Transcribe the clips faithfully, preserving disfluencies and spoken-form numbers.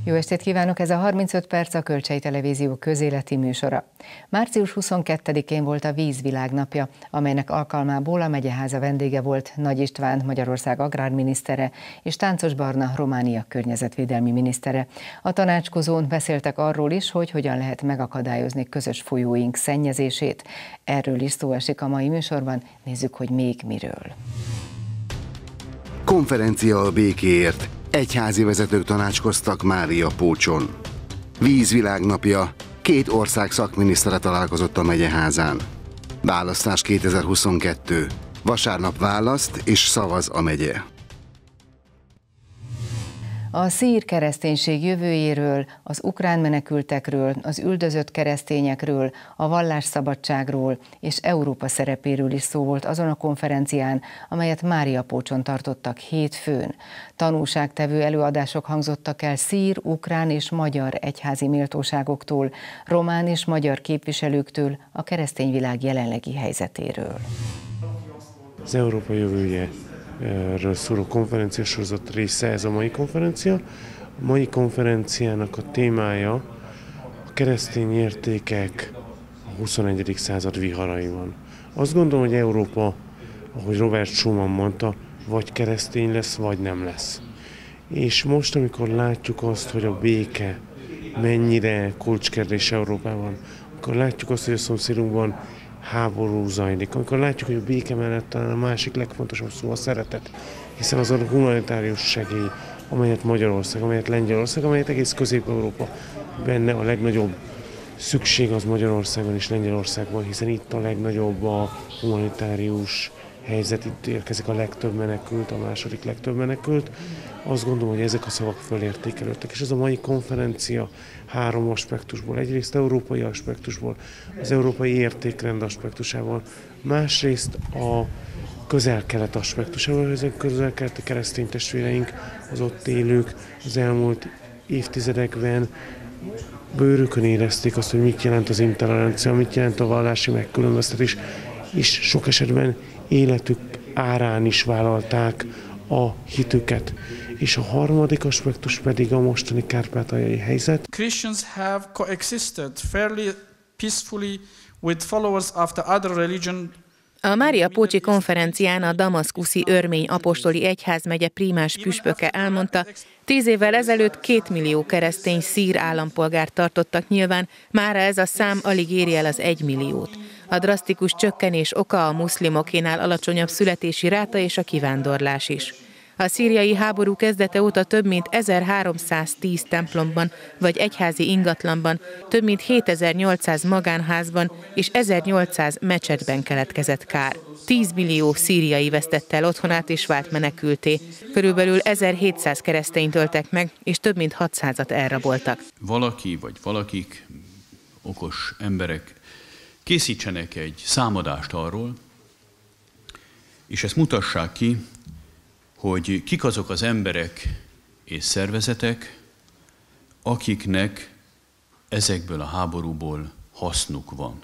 Jó estét kívánok! Ez a harmincöt perc a Kölcsei Televízió közéleti műsora. március huszonkettedikén volt a vízvilágnapja, amelynek alkalmából a megyeháza vendége volt Nagy István, Magyarország agrárminisztere, és Táncos Barna, Románia környezetvédelmi minisztere. A tanácskozón beszéltek arról is, hogy hogyan lehet megakadályozni közös folyóink szennyezését. Erről is szó esik a mai műsorban, nézzük, hogy még miről. Konferencia a békéért. Egyházi vezetők tanácskoztak Máriapócson. Vízvilágnapja, két ország szakminisztere találkozott a megyeházán. Választás kétezer-huszonkettő. Vasárnap választ és szavaz a megye. A szír kereszténység jövőjéről, az ukrán menekültekről, az üldözött keresztényekről, a vallásszabadságról és Európa szerepéről is szó volt azon a konferencián, amelyet Máriapócson tartottak hétfőn. Tanúságtevő előadások hangzottak el szír, ukrán és magyar egyházi méltóságoktól, román és magyar képviselőktől a keresztény világ jelenlegi helyzetéről. Az Európa jövője erről szóló konferencia sorozat része ez a mai konferencia. A mai konferenciának a témája a keresztény értékek a huszonegyedik század viharaiban. Azt gondolom, hogy Európa, ahogy Robert Schuman mondta, vagy keresztény lesz, vagy nem lesz. És most, amikor látjuk azt, hogy a béke mennyire kulcskérdés Európában, akkor látjuk azt, hogy a szomszédunkban háború zajlik. Amikor látjuk, hogy a béke mellett talán a másik legfontosabb szó a szeretet, hiszen az a humanitárius segély, amelyet Magyarország, amelyet Lengyelország, amelyet egész Közép-Európa benne a legnagyobb szükség az Magyarországon és Lengyelországban, hiszen itt a legnagyobb a humanitárius helyzet, itt érkezik a legtöbb menekült, a második legtöbb menekült. Azt gondolom, hogy ezek a szavak fölértékelődtek, és ez a mai konferencia három aspektusból, egyrészt európai aspektusból, az európai értékrend aspektusával, másrészt a közel-kelet aspektusával, ezek közel-keleti keresztény testvéreink, az ott élők az elmúlt évtizedekben bőrükön érezték azt, hogy mit jelent az intolerancia, mit jelent a vallási megkülönböztetés, és sok esetben életük árán is vállalták a hitüket. És a harmadik aspektus pedig a mostani kárpátaljai helyzet. Christians have coexisted fairly peacefully with followers of the other religion. A Máriapócsi konferencián a damaszkuszi örmény apostoli egyházmegye prímás püspöke elmondta, tíz évvel ezelőtt két millió keresztény szír állampolgárt tartottak nyilván, mára ez a szám alig éri el az egymilliót. A drasztikus csökkenés oka a muszlimokénál alacsonyabb születési ráta és a kivándorlás is. A szíriai háború kezdete óta több mint ezerháromszáztíz templomban vagy egyházi ingatlanban, több mint hétezer-nyolcszáz magánházban és ezernyolcszáz mecsetben keletkezett kár. tíz millió szíriai vesztette el otthonát és vált menekülté. Körülbelül ezerhétszáz keresztényt öltek meg, és több mint hatszázat elraboltak. Valaki vagy valakik, okos emberek készítsenek egy számadást arról, és ezt mutassák ki, hogy kik azok az emberek és szervezetek, akiknek ezekből a háborúból hasznuk van.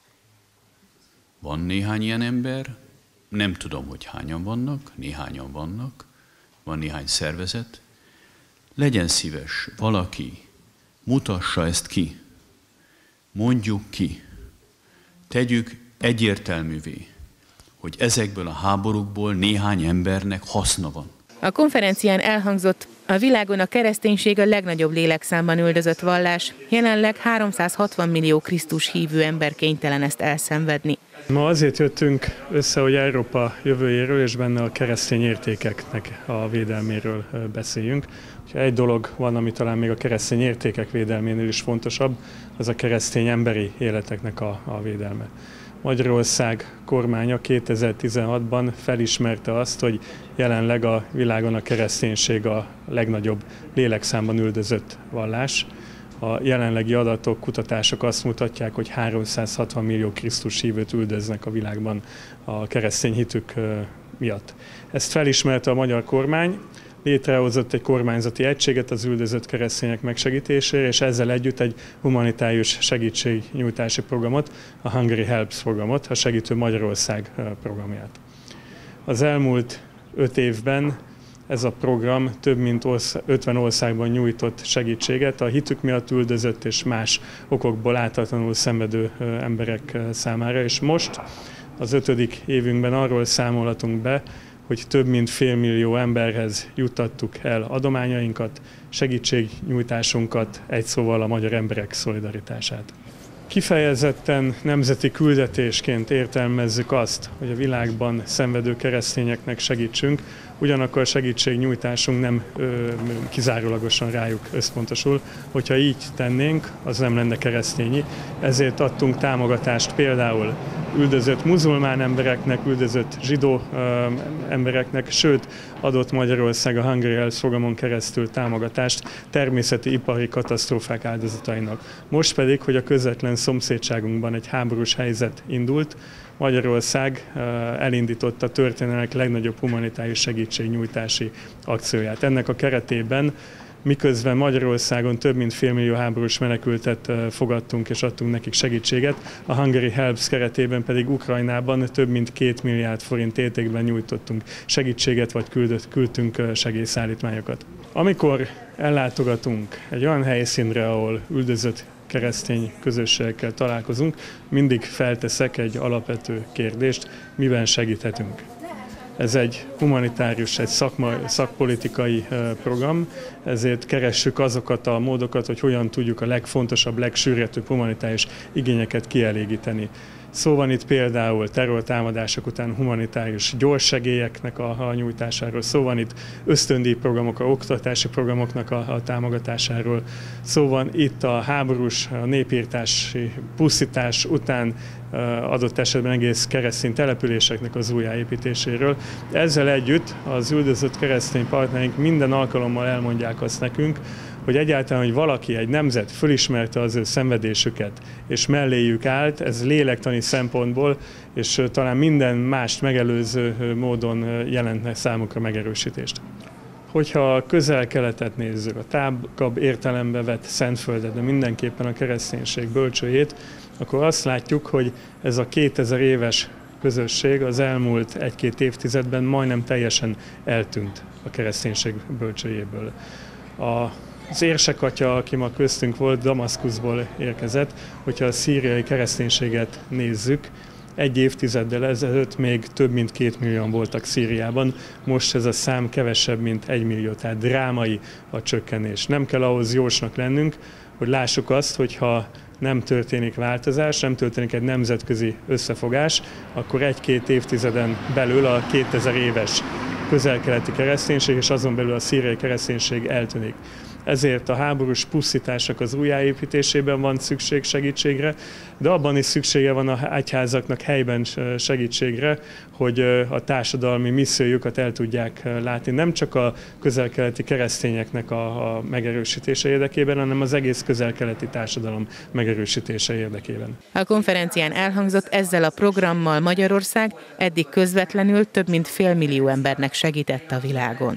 Van néhány ilyen ember, nem tudom, hogy hányan vannak, néhányan vannak, van néhány szervezet. Legyen szíves, valaki mutassa ezt ki, mondjuk ki, tegyük egyértelművé, hogy ezekből a háborúkból néhány embernek haszna van. A konferencián elhangzott, a világon a kereszténység a legnagyobb lélekszámban üldözött vallás, jelenleg háromszázhatvan millió Krisztus hívő ember kénytelen ezt elszenvedni. Ma azért jöttünk össze, hogy Európa jövőjéről és benne a keresztény értékeknek a védelméről beszéljünk. Egy dolog van, ami talán még a keresztény értékek védelménél is fontosabb, az a keresztény emberi életeknek a, a védelme. Magyarország kormánya kétezer-tizenhatban felismerte azt, hogy jelenleg a világon a kereszténység a legnagyobb lélekszámban üldözött vallás. A jelenlegi adatok, kutatások azt mutatják, hogy háromszázhatvan millió Krisztus hívőt üldöznek a világban a keresztény hitük miatt. Ezt felismerte a magyar kormány, létrehozott egy kormányzati egységet az üldözött keresztények megsegítésére, és ezzel együtt egy humanitárius segítségnyújtási programot, a Hungary Helps programot, a Segítő Magyarország programját. Az elmúlt öt évben ez a program több mint ötven országban nyújtott segítséget a hitük miatt üldözött és más okokból ártatlanul szenvedő emberek számára. És most az ötödik évünkben arról számolhatunk be, hogy több mint félmillió emberhez juttattuk el adományainkat, segítségnyújtásunkat, egy szóval a magyar emberek szolidaritását. Kifejezetten nemzeti küldetésként értelmezzük azt, hogy a világban szenvedő keresztényeknek segítsünk, ugyanakkor a segítségnyújtásunk nem ö, kizárólagosan rájuk összpontosul. Hogyha így tennénk, az nem lenne keresztényi. Ezért adtunk támogatást például üldözött muzulmán embereknek, üldözött zsidó ö, embereknek, sőt adott Magyarország a Hungary Helps programon keresztül támogatást természeti ipari katasztrófák áldozatainak. Most pedig, hogy a közvetlen szomszédságunkban egy háborús helyzet indult, Magyarország elindította a történelmek legnagyobb humanitárius segítségnyújtási akcióját. Ennek a keretében, miközben Magyarországon több mint félmillió háborús menekültet fogadtunk és adtunk nekik segítséget, a Hungary Helps keretében pedig Ukrajnában több mint két milliárd forint értékben nyújtottunk segítséget, vagy küldött, küldtünk segélyszállítmányokat. Amikor ellátogatunk egy olyan helyszínre, ahol üldözött keresztény közösségekkel találkozunk, mindig felteszek egy alapvető kérdést, miben segíthetünk. Ez egy humanitárius, egy szakma, szakpolitikai program, ezért keressük azokat a módokat, hogy hogyan tudjuk a legfontosabb, legsürgetőbb humanitárius igényeket kielégíteni. Szó van itt például terrortámadások után humanitárius gyorssegélyeknek a, a nyújtásáról, szó van itt ösztöndíjprogramok, a oktatási programoknak a, a támogatásáról, szó van itt a háborús, a népírtási pusztítás után adott esetben egész keresztény településeknek az újjáépítéséről. Ezzel együtt az üldözött keresztény partnereink minden alkalommal elmondják azt nekünk, hogy egyáltalán, hogy valaki, egy nemzet fölismerte az ő szenvedésüket, és melléjük állt, ez lélektani szempontból, és talán minden mást megelőző módon jelentne számukra megerősítést. Hogyha a közel-keletet nézzük, a tágabb értelembe vett Szentföldet, de mindenképpen a kereszténység bölcsőjét, akkor azt látjuk, hogy ez a kétezer éves közösség az elmúlt egy-két évtizedben majdnem teljesen eltűnt a kereszténység bölcsőjéből. A Az érsekatya, aki ma köztünk volt, Damaszkuszból érkezett, hogyha a szíriai kereszténységet nézzük, egy évtizeddel ezelőtt még több mint két millióan voltak Szíriában, most ez a szám kevesebb, mint egy millió, tehát drámai a csökkenés. Nem kell ahhoz jósnak lennünk, hogy lássuk azt, hogyha nem történik változás, nem történik egy nemzetközi összefogás, akkor egy-két évtizeden belül a kétezer éves közel-keleti kereszténység és azon belül a szíriai kereszténység eltűnik. Ezért a háborús pusztításnak az újjáépítésében van szükség segítségre, de abban is szüksége van a egyházaknak helyben segítségre, hogy a társadalmi missziójukat el tudják látni. Nem csak a közel-keleti keresztényeknek a, a megerősítése érdekében, hanem az egész közel-keleti társadalom megerősítése érdekében. A konferencián elhangzott, ezzel a programmal Magyarország eddig közvetlenül több mint félmillió embernek segített a világon.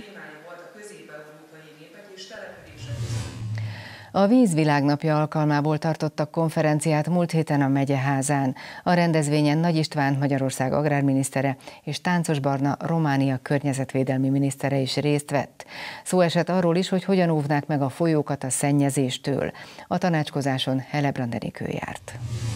A Víz Világnapja alkalmából tartottak konferenciát múlt héten a Megyeházán. A rendezvényen Nagy István Magyarország agrárminisztere és Táncos Barna Románia környezetvédelmi minisztere is részt vett. Szó esett arról is, hogy hogyan óvnák meg a folyókat a szennyezéstől. A tanácskozáson Helebrand Enikő járt.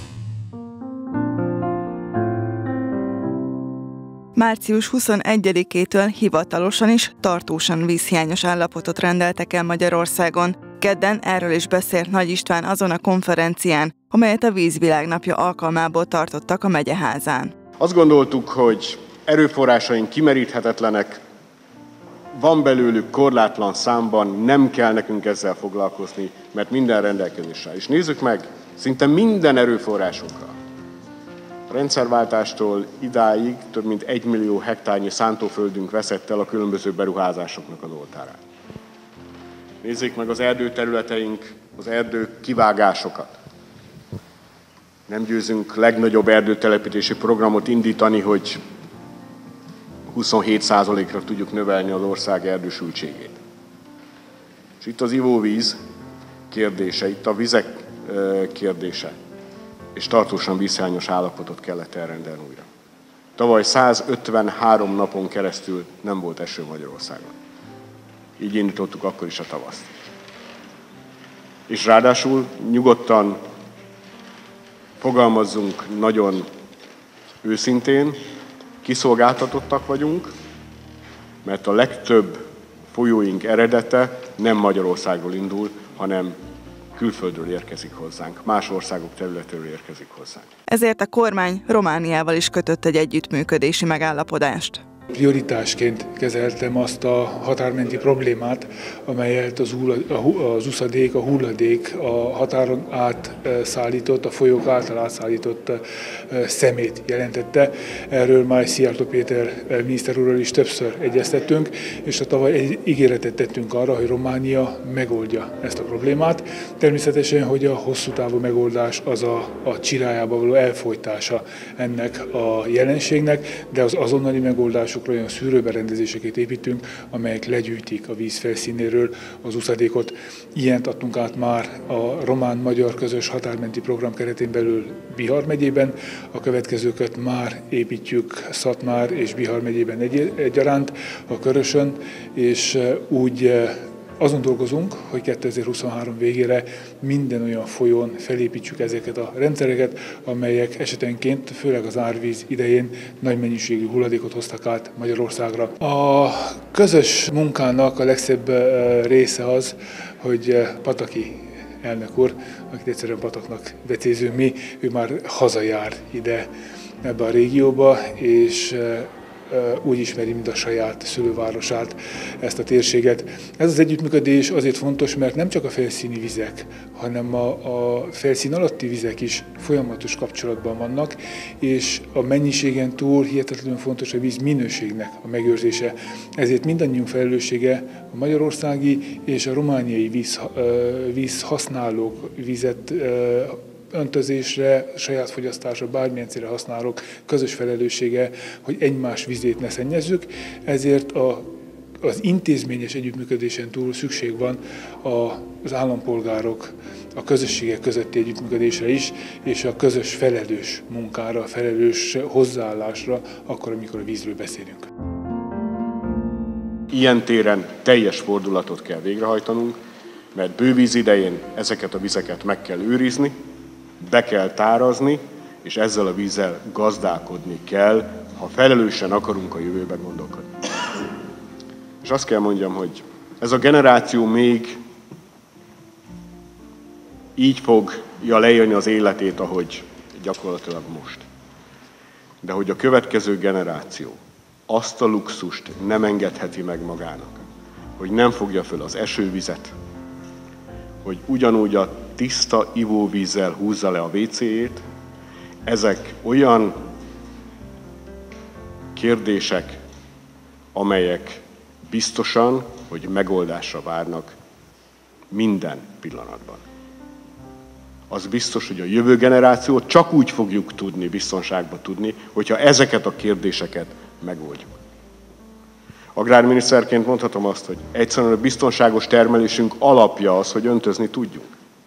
március huszonegyedikétől hivatalosan is tartósan vízhiányos állapotot rendeltek el Magyarországon. Kedden erről is beszélt Nagy István azon a konferencián, amelyet a Víz Világnapja alkalmából tartottak a Megyeházán. Azt gondoltuk, hogy erőforrásaink kimeríthetetlenek, van belőlük korlátlan számban, nem kell nekünk ezzel foglalkozni, mert minden rendelkezésre. És nézzük meg, szinte minden erőforrásunkra. A rendszerváltástól idáig több mint egy millió hektárnyi szántóföldünk veszett el a különböző beruházásoknak az oltárán. Nézzék meg az erdőterületeink, az erdő kivágásokat. Nem győzünk legnagyobb erdőtelepítési programot indítani, hogy huszonhét százalékra tudjuk növelni az ország erdősültségét. És itt az ivóvíz kérdése, itt a vizek kérdése, és tartósan vízhiányos állapotot kellett elrendelni újra. Tavaly százötvenhárom napon keresztül nem volt eső Magyarországon. Így indítottuk akkor is a tavaszt. És ráadásul nyugodtan fogalmazzunk nagyon őszintén, kiszolgáltatottak vagyunk, mert a legtöbb folyóink eredete nem Magyarországról indul, hanem külföldről érkezik hozzánk, más országok területéről érkezik hozzánk. Ezért a kormány Romániával is kötött egy együttműködési megállapodást. Prioritásként kezeltem azt a határmenti problémát, amelyet az, az uszadék, a hulladék a határon át szállított, a folyók által átszállított szemét jelentette. Erről már Szijjártó Péter miniszter úrral is többször egyeztettünk, és a tavaly egy ígéretet tettünk arra, hogy Románia megoldja ezt a problémát. Természetesen, hogy a hosszú távú megoldás az a, a csirájába való elfojtása ennek a jelenségnek, de az azonnali megoldások olyan szűrőberendezéseket építünk, amelyek legyűjtik a víz felszínéről az uszadékot. Ilyent adtunk át már a román-magyar közös határmenti program keretén belül Bihar megyében, a következőket már építjük Szatmár és Bihar megyében egy egyaránt, a Körösön, és úgy azon dolgozunk, hogy kétezer-huszonhárom végére minden olyan folyón felépítsük ezeket a rendszereket, amelyek esetenként, főleg az árvíz idején nagy mennyiségű hulladékot hoztak át Magyarországra. A közös munkának a legszebb része az, hogy Pataki elnök úr, akit egyszerűen Pataknak becézünk mi, ő már hazajár ide ebbe a régióba, és úgy ismeri, mint a saját szülővárosát, ezt a térséget. Ez az együttműködés azért fontos, mert nem csak a felszíni vizek, hanem a, a felszín alatti vizek is folyamatos kapcsolatban vannak, és a mennyiségen túl hihetetlenül fontos a víz minőségnek a megőrzése. Ezért mindannyiunk felelőssége a magyarországi és a romániai víz, vízhasználók, vizet öntözésre, saját fogyasztásra, bármilyen célra használók közös felelőssége, hogy egymás vizét ne szennyezzük, ezért a, az intézményes együttműködésen túl szükség van az állampolgárok, a közösségek közötti együttműködésre is, és a közös felelős munkára, felelős hozzáállásra, akkor, amikor a vízről beszélünk. Ilyen téren teljes fordulatot kell végrehajtanunk, mert bővíz idején ezeket a vizeket meg kell őrizni, be kell tárazni, és ezzel a vízzel gazdálkodni kell, ha felelősen akarunk a jövőben gondolkodni. És azt kell mondjam, hogy ez a generáció még így fogja leélni az életét, ahogy gyakorlatilag most. De hogy a következő generáció azt a luxust nem engedheti meg magának, hogy nem fogja föl az esővizet, hogy ugyanúgy a tiszta ivóvízzel húzza le a vécéjét, ezek olyan kérdések, amelyek biztosan, hogy megoldásra várnak minden pillanatban. Az biztos, hogy a jövő generációt csak úgy fogjuk tudni, biztonságban tudni, hogyha ezeket a kérdéseket megoldjuk. Agrárminiszterként mondhatom azt, hogy egyszerűen a biztonságos termelésünk alapja az, hogy öntözni tudjunk.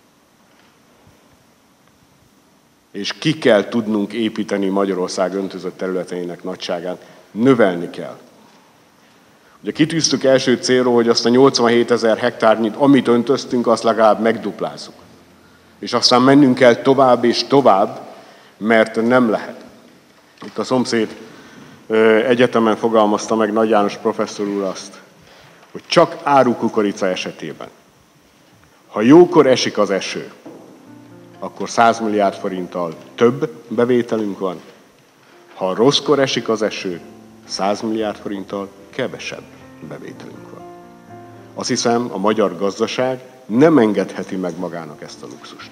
És ki kell tudnunk építeni Magyarország öntözött területeinek nagyságát, növelni kell. Ugye kitűztük első célról, hogy azt a nyolcvanhétezer hektárnyit, amit öntöztünk, azt legalább megduplázzuk. És aztán mennünk kell tovább és tovább, mert nem lehet. Itt a szomszéd egyetemen fogalmazta meg Nagy János professzor úr azt, hogy csak árukukorica esetében, ha jókor esik az eső, akkor száz milliárd forinttal több bevételünk van, ha rosszkor esik az eső, száz milliárd forinttal kevesebb bevételünk van. Azt hiszem, a magyar gazdaság nem engedheti meg magának ezt a luxust.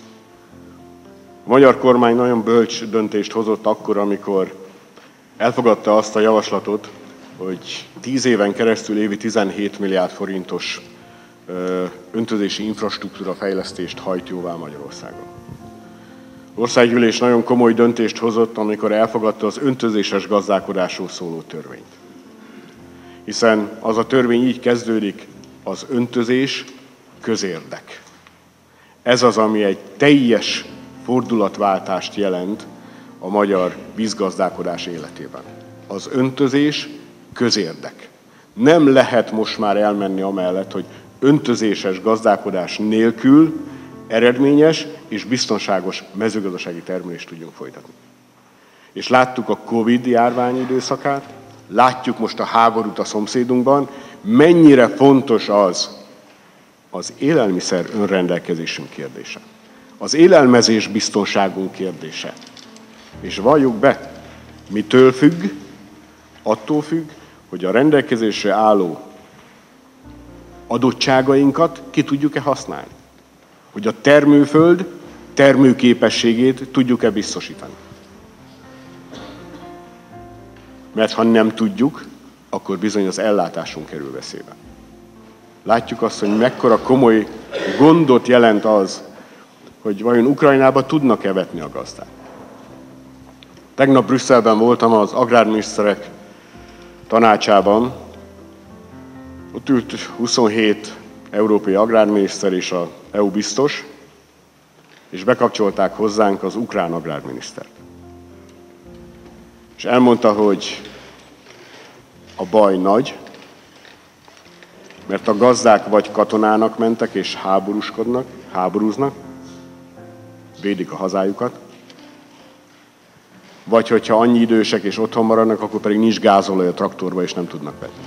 A magyar kormány nagyon bölcs döntést hozott akkor, amikor elfogadta azt a javaslatot, hogy tíz éven keresztül évi tizenhét milliárd forintos öntözési infrastruktúra fejlesztést hajt jóvá Magyarországon. Az országgyűlés nagyon komoly döntést hozott, amikor elfogadta az öntözéses gazdálkodásról szóló törvényt. Hiszen az a törvény így kezdődik, az öntözés közérdek. Ez az, ami egy teljes fordulatváltást jelent a magyar vízgazdálkodás életében. Az öntözés közérdek. Nem lehet most már elmenni amellett, hogy öntözéses gazdálkodás nélkül eredményes és biztonságos mezőgazdasági termelést tudjunk folytatni. És láttuk a Covid járvány időszakát, látjuk most a háborút a szomszédunkban, mennyire fontos az az élelmiszer önrendelkezésünk kérdése, az élelmezés biztonságunk kérdése. És valljuk be, mitől függ? Attól függ, hogy a rendelkezésre álló adottságainkat ki tudjuk-e használni. Hogy a termőföld termőképességét tudjuk-e biztosítani. Mert ha nem tudjuk, akkor bizony az ellátásunk kerül veszélybe. Látjuk azt, hogy mekkora komoly gondot jelent az, hogy vajon Ukrajnába tudnak-e vetni a gazdák. Tegnap Brüsszelben voltam az agrárminiszterek tanácsában. Ott ült huszonhét európai agrárminiszter és az é u biztos, és bekapcsolták hozzánk az ukrán agrárminisztert. És elmondta, hogy a baj nagy, mert a gazdák vagy katonának mentek és háborúskodnak, háborúznak, védik a hazájukat, vagy hogyha annyi idősek és otthon maradnak, akkor pedig nincs gázolaj a traktorba és nem tudnak vetni.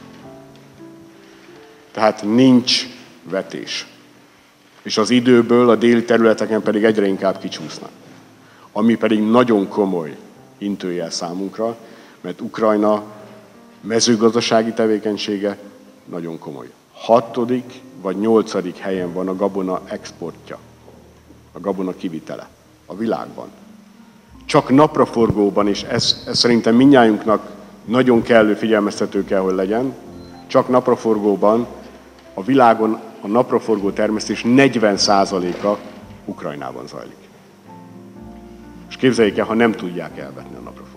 Tehát nincs vetés. És az időből a déli területeken pedig egyre inkább kicsúsznak. Ami pedig nagyon komoly intőjel számunkra, mert Ukrajna mezőgazdasági tevékenysége nagyon komoly. Hatodik vagy nyolcadik helyen van a gabona exportja, a gabona kivitele a világban. Csak napraforgóban, és ez, ez szerintem mindnyájunknak nagyon kellő figyelmeztető kell, hogy legyen, csak napraforgóban a világon a napraforgó termesztés negyven százaléka Ukrajnában zajlik. És képzeljék el, ha nem tudják elvetni a napraforgót.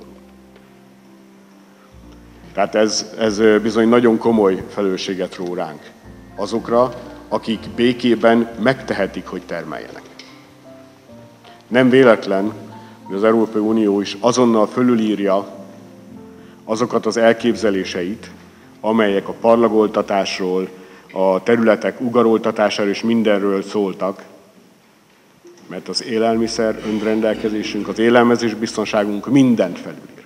Tehát ez, ez bizony nagyon komoly felelősséget ró ránk azokra, akik békében megtehetik, hogy termeljenek. Nem véletlen, hogy az Európai Unió is azonnal fölülírja azokat az elképzeléseit, amelyek a parlagoltatásról, a területek ugaroltatásáról és mindenről szóltak, mert az élelmiszer önrendelkezésünk, az élelmezés biztonságunk mindent felülír.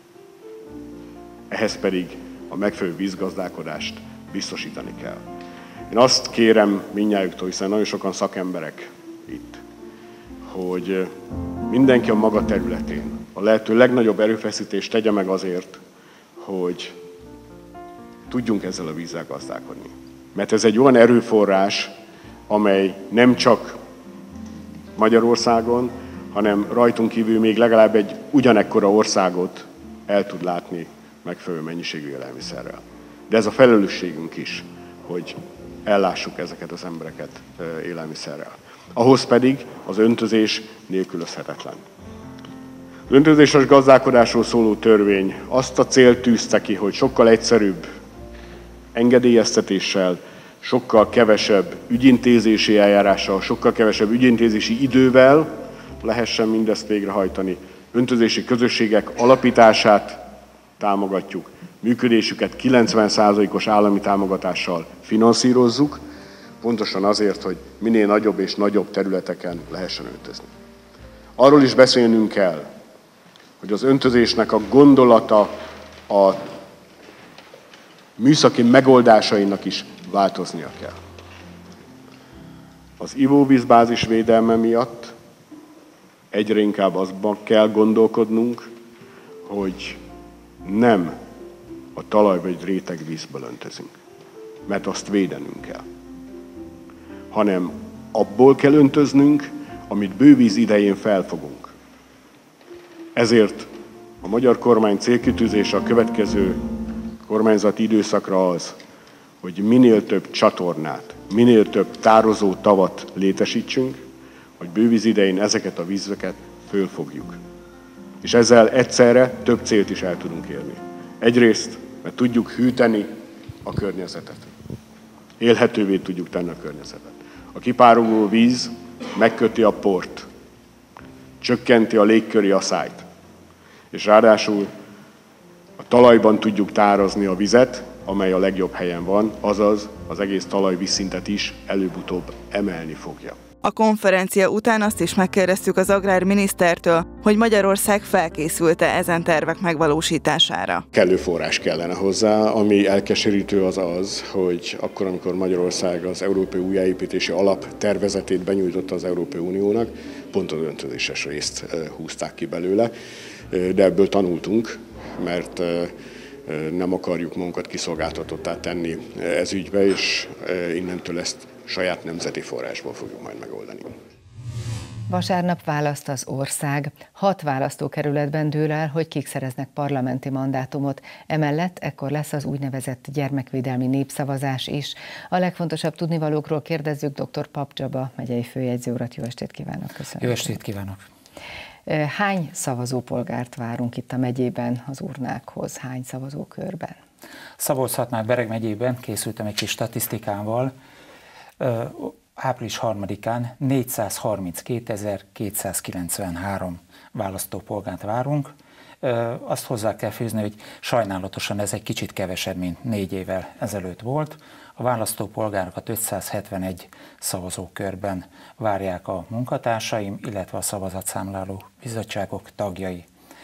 Ehhez pedig a megfelelő vízgazdálkodást biztosítani kell. Én azt kérem mindnyájuktól, hiszen nagyon sokan szakemberek itt, hogy mindenki a maga területén a lehető legnagyobb erőfeszítést tegye meg azért, hogy tudjunk ezzel a vízzel gazdálkodni. Mert ez egy olyan erőforrás, amely nem csak Magyarországon, hanem rajtunk kívül még legalább egy ugyanekkora országot el tud látni megfelelő mennyiségű élelmiszerrel. De ez a felelősségünk is, hogy ellássuk ezeket az embereket élelmiszerrel. Ahhoz pedig az öntözés nélkülözhetetlen. Az öntözéses gazdálkodásról szóló törvény azt a célt tűzte ki, hogy sokkal egyszerűbb engedélyeztetéssel, sokkal kevesebb ügyintézési eljárással, sokkal kevesebb ügyintézési idővel lehessen mindezt végrehajtani. Öntözési közösségek alapítását támogatjuk, működésüket kilencven százalékos állami támogatással finanszírozzuk, pontosan azért, hogy minél nagyobb és nagyobb területeken lehessen öntözni. Arról is beszélnünk kell, hogy az öntözésnek a gondolata a műszaki megoldásainak is változnia kell. Az ivóvízbázis védelme miatt egyre inkább azban kell gondolkodnunk, hogy nem a talaj vagy rétegvízből öntözünk, mert azt védenünk kell, hanem abból kell öntöznünk, amit bővíz idején felfogunk. Ezért a magyar kormány célkitűzése a következő kormányzati időszakra az, hogy minél több csatornát, minél több tározó tavat létesítsünk, hogy bővíz idején ezeket a vízeket fölfogjuk. És ezzel egyszerre több célt is el tudunk érni. Egyrészt, mert tudjuk hűteni a környezetet. Élhetővé tudjuk tenni a környezetet. A kipároló víz megköti a port, csökkenti a légköri aszályt, és ráadásul a talajban tudjuk tározni a vizet, amely a legjobb helyen van, azaz az egész talajvízszintet is előbb-utóbb emelni fogja. A konferencia után azt is megkérdeztük az agrárminisztertől, hogy Magyarország felkészült-e ezen tervek megvalósítására. Kellő forrás kellene hozzá, ami elkeserítő az az, hogy akkor, amikor Magyarország az Európai Újjáépítési Alap tervezetét benyújtotta az Európai Uniónak, pont a döntéses részt húzták ki belőle, de ebből tanultunk, mert nem akarjuk magunkat kiszolgáltatottá tenni ez ügybe, és innentől ezt saját nemzeti forrásból fogjuk majd megoldani. Vasárnap választ az ország. Hat választókerületben dől el, hogy kik szereznek parlamenti mandátumot. Emellett ekkor lesz az úgynevezett gyermekvédelmi népszavazás is. A legfontosabb tudnivalókról kérdezzük dr. Pap Csaba, megyei főjegyző urat. Jó estét kívánok! Köszönöm. Jó estét kívánok! Hány szavazópolgárt várunk itt a megyében az urnákhoz? Hány szavazókörben? Szabolcs-Szatmár-Bereg megyében készültem egy kis statisztikával. április harmadikán négyszázharminckétezer-kétszázkilencvenhárom választópolgárt várunk. Azt hozzá kell fűzni, hogy sajnálatosan ez egy kicsit kevesebb, mint négy évvel ezelőtt volt. A választópolgárokat ötszázhetvenegy szavazókörben várják a munkatársaim, illetve a szavazatszámláló bizottságok tagjai.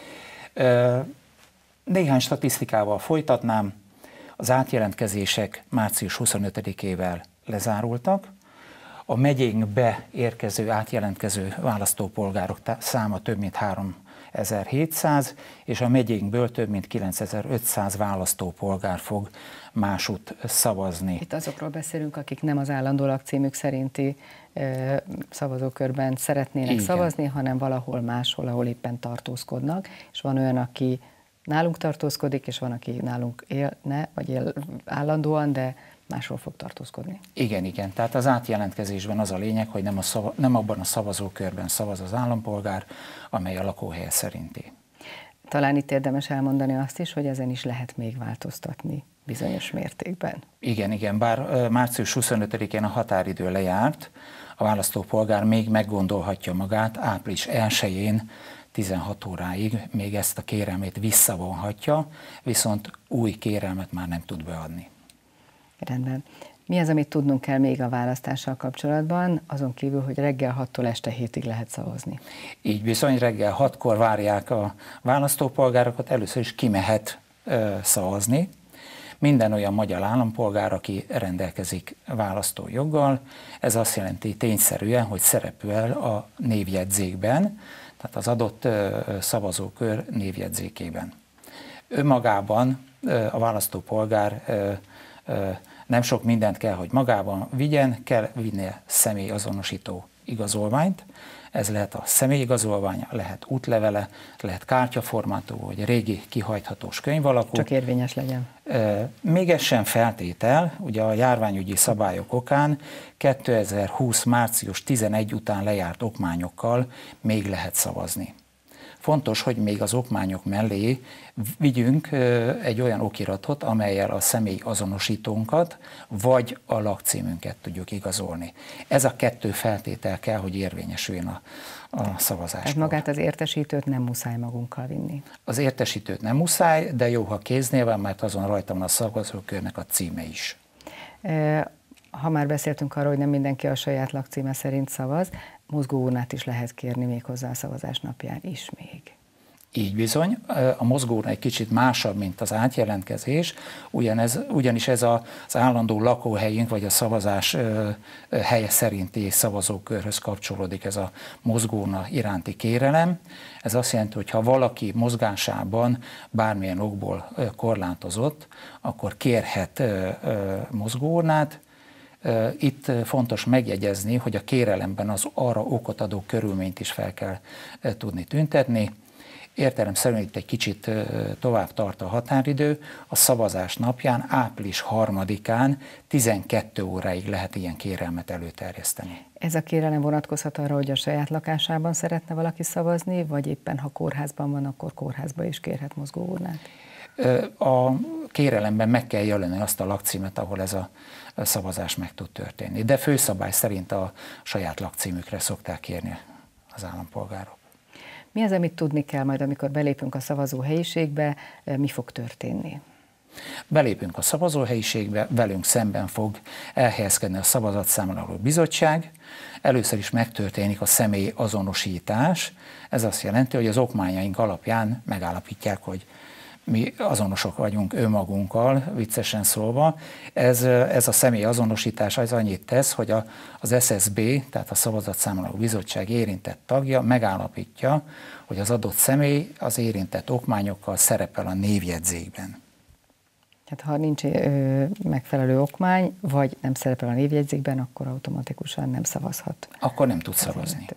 Néhány statisztikával folytatnám. Az átjelentkezések március huszonötödikével lezárultak. A megyénkbe érkező, átjelentkező választópolgárok száma több mint háromezer-hétszáz, és a megyénkből több mint kilencezer-ötszáz választópolgár fog másút szavazni. Itt azokról beszélünk, akik nem az állandó lakcímük szerinti ö, szavazókörben szeretnének Igen. szavazni, hanem valahol máshol, ahol éppen tartózkodnak, és van olyan, aki nálunk tartózkodik, és van, aki nálunk élne, vagy él állandóan, de máshol fog tartózkodni. Igen, igen. Tehát az átjelentkezésben az a lényeg, hogy nem, a szava, nem abban a szavazókörben szavaz az állampolgár, amely a lakóhelye szerinti. Talán itt érdemes elmondani azt is, hogy ezen is lehet még változtatni bizonyos mértékben. Igen, igen. Bár március huszonötödikén a határidő lejárt, a választópolgár még meggondolhatja magát, április elsején tizenhat óráig még ezt a kérelmét visszavonhatja, viszont új kérelmet már nem tud beadni. Rendben. Mi az, amit tudnunk kell még a választással kapcsolatban, azon kívül, hogy reggel hattól este hétig lehet szavazni? Így bizony, reggel hatkor várják a választópolgárokat, először is kimehet ö, szavazni. Minden olyan magyar állampolgár, aki rendelkezik választójoggal, ez azt jelenti tényszerűen, hogy szerepel a névjegyzékben, tehát az adott ö, szavazókör névjegyzékében. Önmagában ö, a választópolgár ö, ö, nem sok mindent kell, hogy magában vigyen, kell vinnie személyazonosító igazolványt. Ez lehet a személyigazolványa, lehet útlevele, lehet kártyaformátú, vagy régi kihajthatós könyvalakú. Csak érvényes legyen. Még ez sem feltétel, ugye a járványügyi szabályok okán kétezer-húsz. március tizenegy után lejárt okmányokkal még lehet szavazni. Fontos, hogy még az okmányok mellé vigyünk egy olyan okiratot, amellyel a személy azonosítónkat, vagy a lakcímünket tudjuk igazolni. Ez a kettő feltétel kell, hogy érvényesüljön a, a szavazáskor. Ez magát az értesítőt nem muszáj magunkkal vinni. Az értesítőt nem muszáj, de jó, ha kéznél van, mert azon rajta van a szavazókörnek a címe is. E Ha már beszéltünk arról, hogy nem mindenki a saját lakcíme szerint szavaz, mozgóurnát is lehet kérni még hozzá a szavazás napján is még. Így bizony, a mozgóurna egy kicsit másabb, mint az átjelentkezés, ugyanez, ugyanis ez az állandó lakóhelyünk, vagy a szavazás helye szerinti szavazókörhöz kapcsolódik ez a mozgóurna iránti kérelem. Ez azt jelenti, hogy ha valaki mozgásában bármilyen okból korlátozott, akkor kérhet mozgóurnát. Itt fontos megjegyezni, hogy a kérelemben az arra okot adó körülményt is fel kell tudni tüntetni. Értelemszerűen itt egy kicsit tovább tart a határidő, a szavazás napján, április harmadikán tizenkét óráig lehet ilyen kérelmet előterjeszteni. Ez a kérelem vonatkozhat arra, hogy a saját lakásában szeretne valaki szavazni, vagy éppen ha kórházban van, akkor kórházba is kérhet mozgóurnát? A kérelemben meg kell jelölni azt a lakcímet, ahol ez a szavazás meg tud történni. De főszabály szerint a saját lakcímükre szokták kérni az állampolgárok. Mi az, amit tudni kell majd, amikor belépünk a szavazó helyiségbe, mi fog történni? Belépünk a szavazóhelyiségbe, velünk szemben fog elhelyezkedni a szavazatszámláló bizottság. Először is megtörténik a személy azonosítás. Ez azt jelenti, hogy az okmányaink alapján megállapítják, hogy mi azonosok vagyunk önmagunkkal, viccesen szólva. Ez, ez a személy azonosítás az annyit tesz, hogy a, az es es bé, tehát a Szavazatszámláló Bizottság érintett tagja megállapítja, hogy az adott személy az érintett okmányokkal szerepel a névjegyzékben. Tehát ha nincs ö, megfelelő okmány, vagy nem szerepel a névjegyzékben, akkor automatikusan nem szavazhat. Akkor nem tud szavazni.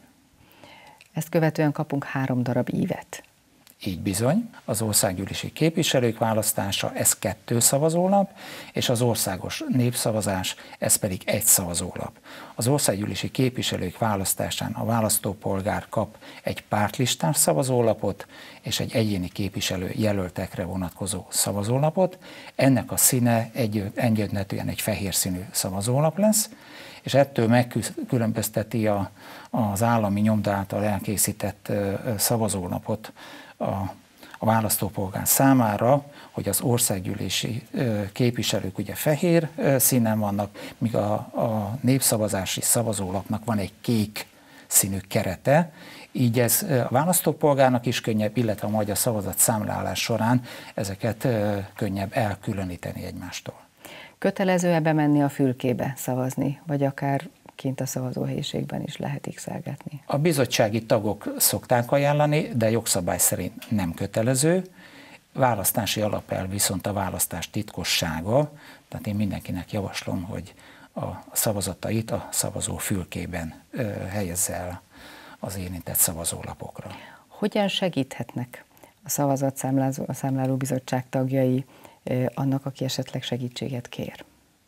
Ezt követően kapunk három darab ívet. Így bizony, az országgyűlési képviselők választása, ez kettő szavazólap, és az országos népszavazás, ez pedig egy szavazólap. Az országgyűlési képviselők választásán a választópolgár kap egy pártlistás szavazólapot, és egy egyéni képviselő jelöltekre vonatkozó szavazólapot. Ennek a színe egy, egyöntetűen egy fehér színű szavazólap lesz, és ettől megkülönbözteti a, az állami nyomda által elkészített szavazólapot a, a választópolgár számára, hogy az országgyűlési képviselők ugye fehér színen vannak, míg a, a népszavazási szavazólapnak van egy kék színű kerete, így ez a választópolgárnak is könnyebb, illetve a magyar szavazatszámlálás során ezeket könnyebb elkülöníteni egymástól. Kötelező-e bemenni a fülkébe szavazni, vagy akár kint a szavazóhelyiségben is lehet x-elgetni? A bizottsági tagok szokták ajánlani, de jogszabály szerint nem kötelező. Választási alapelv viszont a választás titkossága, tehát én mindenkinek javaslom, hogy a szavazatait a szavazó fülkében helyezze el az érintett szavazólapokra. Hogyan segíthetnek a szavazatszámláló bizottság tagjai annak, aki esetleg segítséget kér?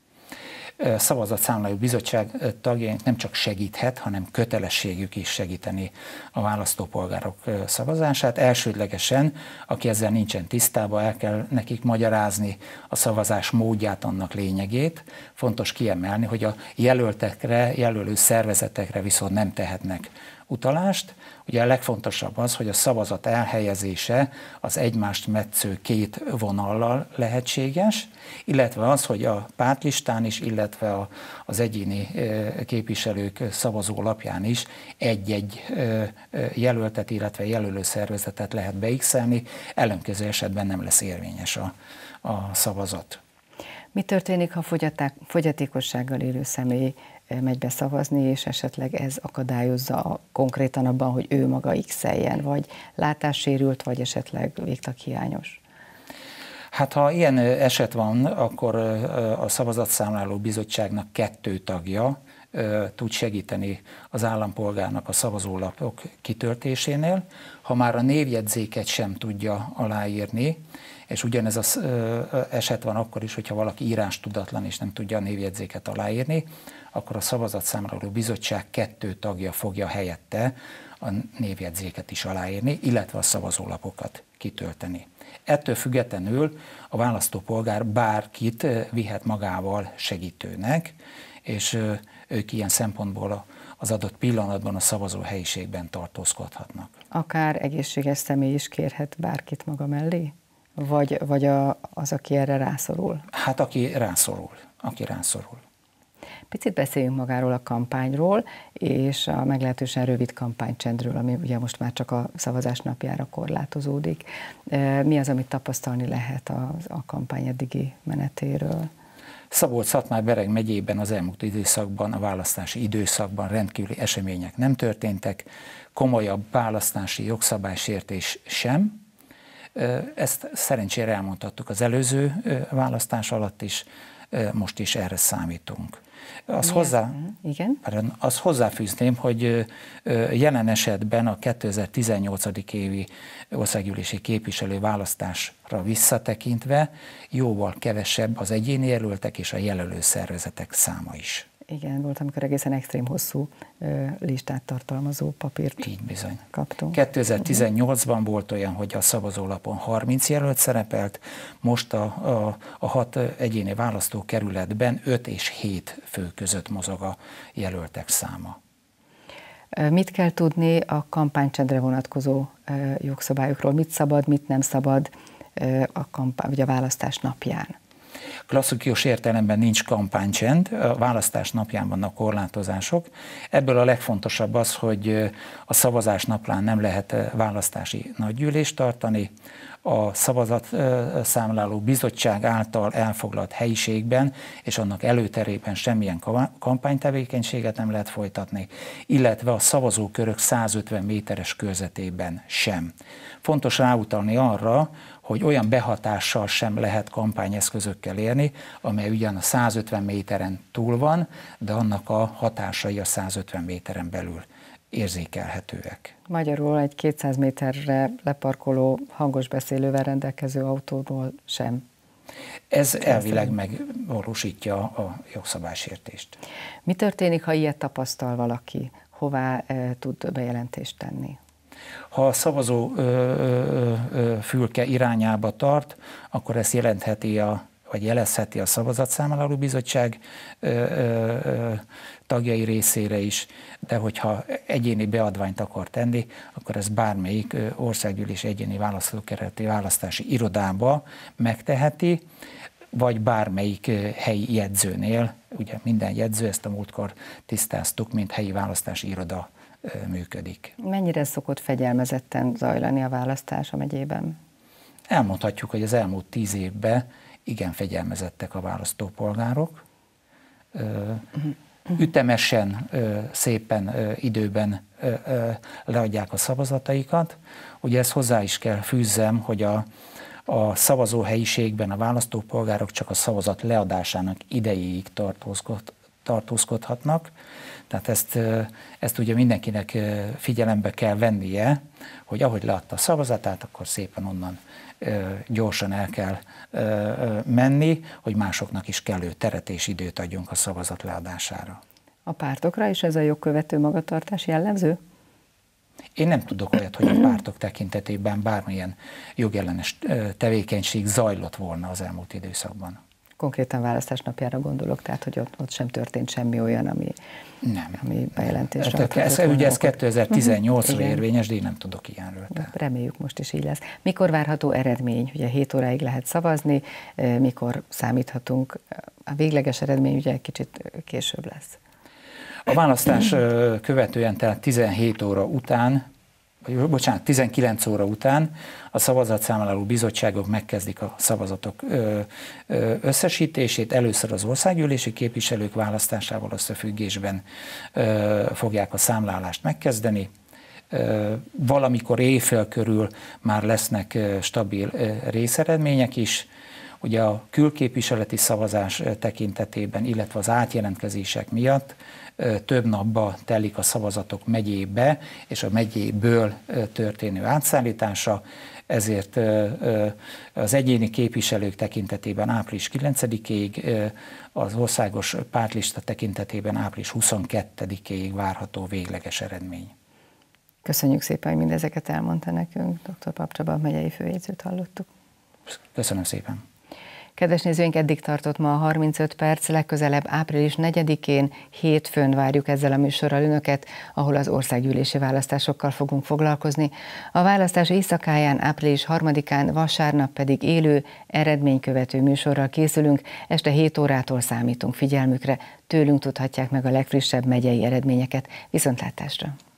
Szavazatszámláló bizottság tagjaink nem csak segíthet, hanem kötelességük is segíteni a választópolgárok szavazását. Elsődlegesen, aki ezzel nincsen tisztában, el kell nekik magyarázni a szavazás módját, annak lényegét. Fontos kiemelni, hogy a jelöltekre, jelölő szervezetekre viszont nem tehetnek utalást. Ugye a legfontosabb az, hogy a szavazat elhelyezése az egymást metsző két vonallal lehetséges, illetve az, hogy a pártlistán is, illetve a, az egyéni képviselők szavazólapján is egy-egy jelöltet, illetve jelölő szervezetet lehet beixelni, ellenkező esetben nem lesz érvényes a, a szavazat. Mi történik, ha fogyatékossággal élő személy megy be szavazni, és esetleg ez akadályozza konkrétan abban, hogy ő maga x-eljen, vagy látássérült, vagy esetleg végtaghiányos? Hát ha ilyen eset van, akkor a szavazatszámláló bizottságnak kettő tagja tud segíteni az állampolgárnak a szavazólapok kitöltésénél. Ha már a névjegyzéket sem tudja aláírni, és ugyanez az eset van akkor is, hogyha valaki írástudatlan és nem tudja a névjegyzéket aláírni, akkor a szavazatszámláló bizottság kettő tagja fogja helyette a névjegyzéket is aláírni, illetve a szavazólapokat kitölteni. Ettől függetlenül a választópolgár bárkit vihet magával segítőnek, és ők ilyen szempontból az adott pillanatban a szavazóhelyiségben tartózkodhatnak. Akár egészséges személy is kérhet bárkit maga mellé? Vagy, vagy a, az, aki erre rászorul? Hát aki rászorul, aki rászorul. Picit beszéljünk magáról a kampányról, és a meglehetősen rövid kampánycsendről, ami ugye most már csak a szavazás napjára korlátozódik. Mi az, amit tapasztalni lehet a, a kampány eddigi menetéről? Szabolcs-Szatmár-Bereg megyében az elmúlt időszakban, a választási időszakban rendkívüli események nem történtek, komolyabb választási jogszabálysértés sem. Ezt szerencsére elmondhattuk az előző választás alatt is, most is erre számítunk. Az, hozzá, Igen? azt hozzáfűzném, hogy jelen esetben a kétezer-tizennyolc. évi országgyűlési képviselő választásra visszatekintve jóval kevesebb az egyéni jelöltek és a jelölő szervezetek száma is. Igen, volt, amikor egészen extrém hosszú ö, listát tartalmazó papírt Így bizony. kaptunk. kétezer-tizennyolcban volt olyan, hogy a szavazólapon harminc jelölt szerepelt, most a, a, a hat egyéni választókerületben öt és hét fő között mozog a jelöltek száma. Mit kell tudni a kampánycsendre vonatkozó ö, jogszabályokról? Mit szabad, mit nem szabad a, kampány, vagy a választás napján? Klasszikus értelemben nincs kampánycsend, a választás napján vannak korlátozások. Ebből a legfontosabb az, hogy a szavazás napján nem lehet választási nagygyűlést tartani, a szavazatszámláló bizottság által elfoglalt helyiségben és annak előterében semmilyen kampánytevékenységet nem lehet folytatni, illetve a szavazókörök százötven méteres körzetében sem. Fontos ráutalni arra, hogy olyan behatással sem lehet kampányeszközökkel érni, amely ugyan a százötven méteren túl van, de annak a hatásai a százötven méteren belül érzékelhetőek. Magyarul egy kétszáz méterre leparkoló hangos beszélővel rendelkező autóról sem. Ez elvileg megvalósítja a jogszabálysértést. Mi történik, ha ilyet tapasztal valaki? Hová e, tud bejelentést tenni? Ha a szavazó ö, ö, ö, fülke irányába tart, akkor ezt jelentheti a, vagy jelezheti a Szavazatszámláló Bizottság ö, ö, ö, tagjai részére is, de hogyha egyéni beadványt akar tenni, akkor ez bármelyik országgyűlés egyéni választókerületi választási irodába megteheti, vagy bármelyik helyi jegyzőnél, ugye minden jegyző, ezt a múltkor tisztáztuk, mint helyi választási iroda működik. Mennyire szokott fegyelmezetten zajlani a választás a megyében? Elmondhatjuk, hogy az elmúlt tíz évben igen fegyelmezettek a választópolgárok. Ütemesen, szépen időben leadják a szavazataikat. Ugye ezt hozzá is kell fűzzem, hogy a, a szavazóhelyiségben a választópolgárok csak a szavazat leadásának idejéig tartózkod, tartózkodhatnak. Tehát ezt, ezt ugye mindenkinek figyelembe kell vennie, hogy ahogy leadta a szavazatát, akkor szépen onnan gyorsan el kell menni, hogy másoknak is kellő teret és időt adjunk a szavazat leadására. A pártokra is ez a jogkövető magatartás jellemző? Én nem tudok olyat, hogy a pártok tekintetében bármilyen jogellenes tevékenység zajlott volna az elmúlt időszakban. Konkrétan választás napjára gondolok, tehát hogy ott, ott sem történt semmi olyan, ami, nem. ami bejelentésre. Hát, ez, ugye ez kétezer-tizennyolcra uh-huh. érvényes, de én nem tudok ilyenről. Tehát. Reméljük most is így lesz. Mikor várható eredmény? Ugye hét óráig lehet szavazni, mikor számíthatunk? A végleges eredmény ugye egy kicsit később lesz. A választás követően, tehát tizenhét óra után, vagy bocsánat, tizenkilenc óra után a szavazatszámláló bizottságok megkezdik a szavazatok összesítését. Először az országgyűlési képviselők választásával összefüggésben fogják a számlálást megkezdeni. Valamikor éjfél körül már lesznek stabil részeredmények is. Ugye a külképviseleti szavazás tekintetében, illetve az átjelentkezések miatt több napba telik a szavazatok megyébe, és a megyéből történő átszállítása, ezért az egyéni képviselők tekintetében április kilencedikéig, az országos pártlista tekintetében április huszonkettedikéig várható végleges eredmény. Köszönjük szépen, hogy mindezeket elmondta nekünk. doktor Pap Csaba, megyei főjegyzőt hallottuk. Köszönöm szépen. Kedves nézőink, eddig tartott ma a harmincöt perc, legközelebb április negyedikén hétfőn várjuk ezzel a műsorral önöket, ahol az országgyűlési választásokkal fogunk foglalkozni. A választás éjszakáján, április harmadikán, vasárnap pedig élő, eredménykövető műsorral készülünk, este hét órától számítunk figyelmükre, tőlünk tudhatják meg a legfrissebb megyei eredményeket. Viszontlátásra!